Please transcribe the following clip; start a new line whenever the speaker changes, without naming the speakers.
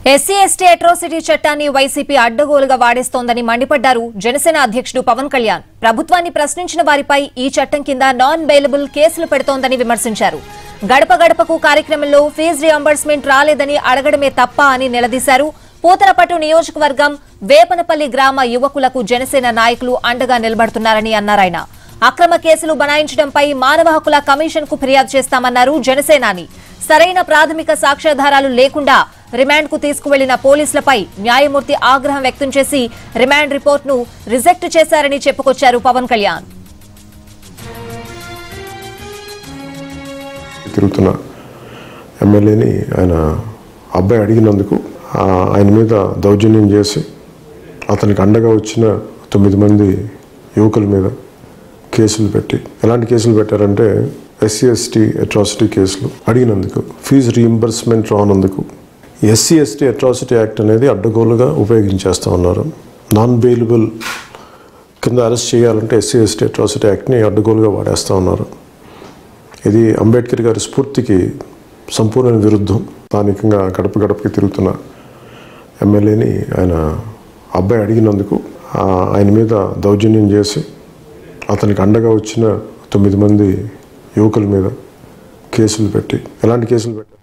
SC ST atrocity చట్టాన్ని YCP అడ్డగోలుగా వాడేస్తోందని మండిపడ్డారు జనసేన అధ్యక్షుడు పవన్ కళ్యాణ్. ప్రభుత్వాన్ని ప్రశ్నించిన వారిపై ఈ చట్టం కింద నాన్ బెయిలబుల్ కేసులు పెడుతోందని విమర్శించారు. గడప గడపకు కార్యక్రమంలో ఫీజు రియంబర్స్మెంట్ రాలేదని అడగడమే తప్ప అని నిలదీశారు. పూతలపట్టు నియోజకవర్గం వేపనపల్లి గ్రామ యువకులకు జనసేన నాయకులు అండగా నిలబడుతున్నారని అన్నారాయన. అక్రమ కేసులు బనాయించడంపై మానవ హక్కుల కమిషన్ కు ఫిర్యాదు చేస్తామన్నారు జనసేనాని. సరైన ప్రాథమిక సాక్ష్యాధారాలు లేకుండా రిమాండ్ కు తీసుకువెళ్లిన పోలీసులపై న్యాయమూర్తి ఆగ్రహం వ్యక్తం చేసి రిమాండ్ రిపోర్ట్ ను రిజెక్ట్ చేశారని చెప్పుకొచ్చారు పవన్ కళ్యాణ్.
తిరుగుతున్న ఎమ్మెల్యేని ఆయన అబ్బాయి అడిగినందుకు ఆయన మీద దౌర్జన్యం చేసి అతనికి అండగా వచ్చిన 9 మంది యువకుల మీద కేసులు పెట్టి, ఎలాంటి కేసులు పెట్టారంటే ఎస్సీ ఎస్టీ అట్రాసిటీ కేసులు అడిగినందుకు, ఫీజు రీయింబర్స్మెంట్ రానందుకు. ఎస్సీ ఎస్టీ అట్రాసిటీ యాక్ట్ అనేది అడ్డగోలుగా ఉపయోగించేస్తూ ఉన్నారు. నాన్ బెయిలబుల్ కింద అరెస్ట్ చేయాలంటే ఎస్సీ ఎస్టీ అట్రాసిటీ యాక్ట్ని అడ్డగోలుగా వాడేస్తూ ఉన్నారు. ఇది అంబేద్కర్ గారి స్ఫూర్తికి సంపూర్ణ విరుద్ధం. స్థానికంగా గడప గడపకి తిరుగుతున్న ఎమ్మెల్యేని ఆయన అబ్బాయి అడిగినందుకు ఆయన మీద దౌర్జన్యం చేసి అతనికి అండగా వచ్చిన 9 మంది యువకుల మీద కేసులు పెట్టి, ఎలాంటి కేసులు పెట్టి